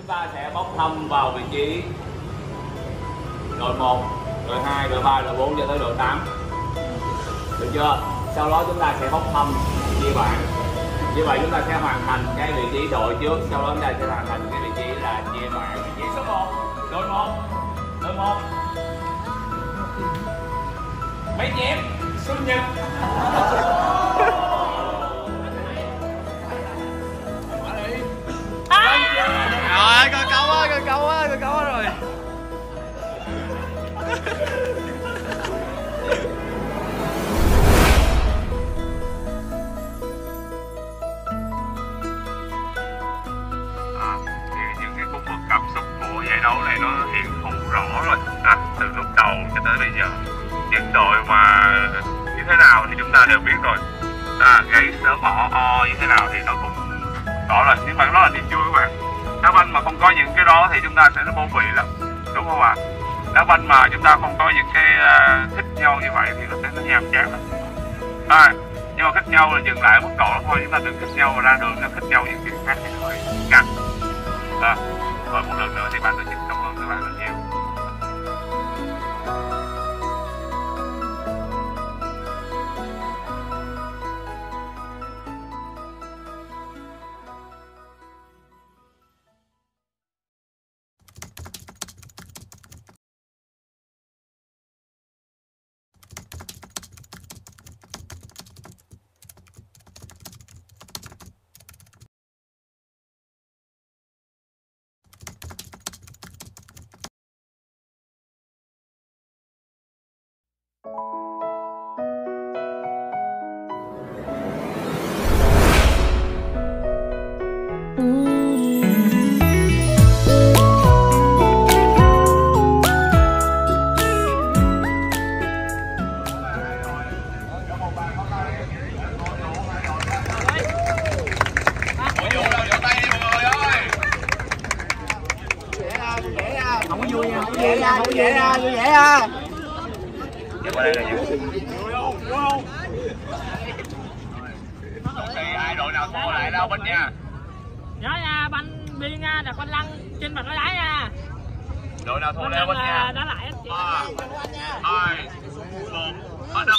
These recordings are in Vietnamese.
chúng ta sẽ bốc thăm vào vị trí đội 1, đội 2, đội 3, đội 4 cho tới đội 8. Được chưa? Sau đó chúng ta sẽ bốc thăm chia bảng. Như vậy chúng ta sẽ hoàn thành cái vị trí đội trước, sau đó chúng ta sẽ hoàn thành cái vị trí là chia bảng. Vị trí số 1, đội 1, đội 1. Mấy nhém sinh nhật. Rồi, coi câu á, coi câu á, coi câu á rồi. Thì những cái khúc cảm xúc của giải đấu này nó hiện hữu rõ rồi. Từ lúc đầu cho tới bây giờ, những đội mà như thế nào thì chúng ta đều biết rồi. Gáy sớm bỏ o như thế nào thì nó cũng rõ rồi. Nhưng mà nó là niềm vui các bạn. Đá banh mà không có những cái đó thì chúng ta sẽ vô vị lắm, đúng không ạ? Đá banh mà chúng ta không có những cái thích nhau như vậy thì nó sẽ nhàm chán lắm. Nhưng mà thích nhau là dừng lại mức độ đó thôi, chúng ta đừng thích nhau và ra đường thích nhau những chuyện khác thì nó hơi căng. Rồi một lần nữa thì ban tổ chức cảm ơn các bạn rất nhiều. Ai đội nào thua lại đâu bên nha. Nhớ nha, banh biên nha, đặt banh lăn trên mặt nó đá nha. Đội nào thua leo bên nha. Đá lại anh chị. 2, 1, bắt đầu.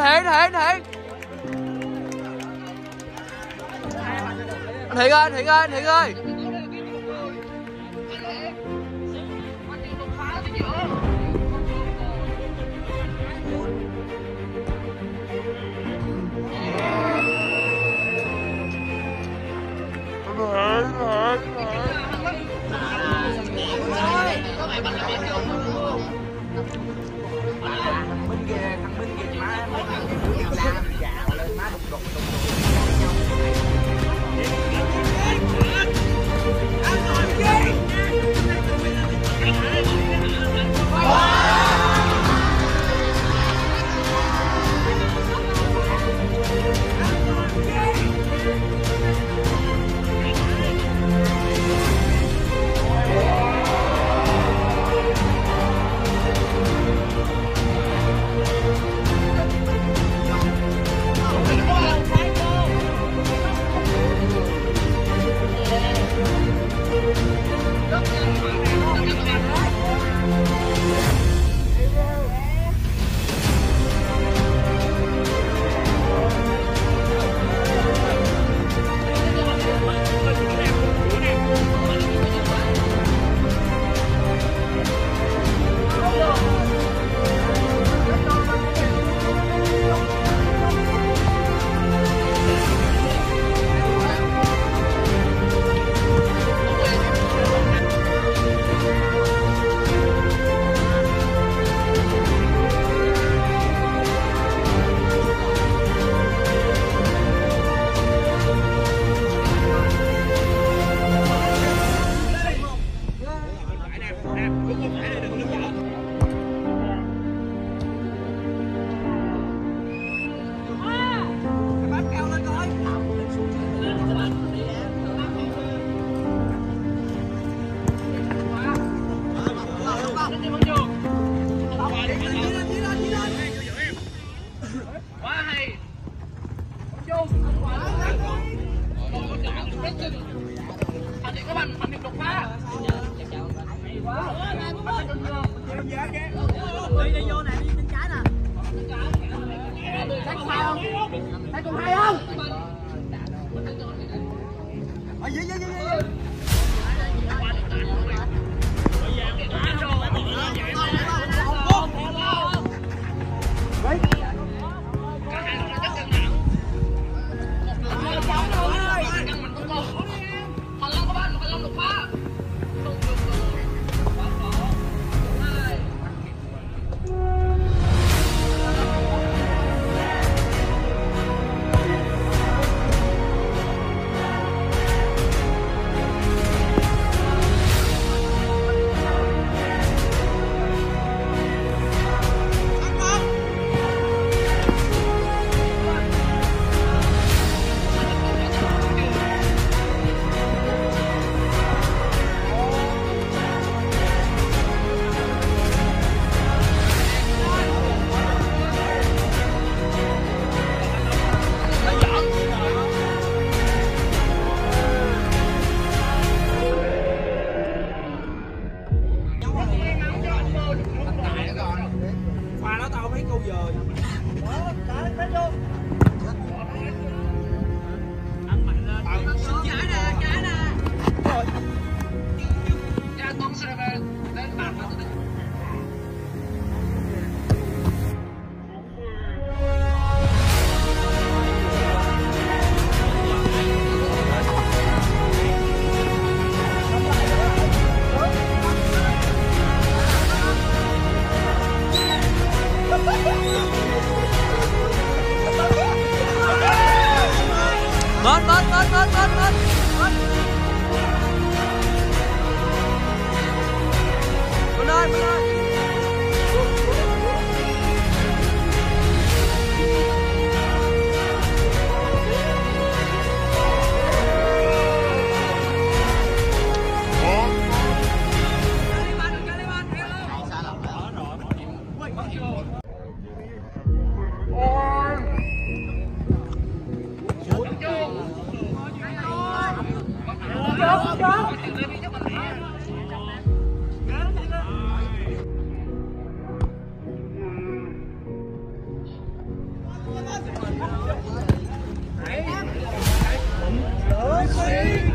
Thiện ơi. Hãy subscribe cho kênh Ghiền Mì Gõ để không bỏ lỡ những video hấp dẫn.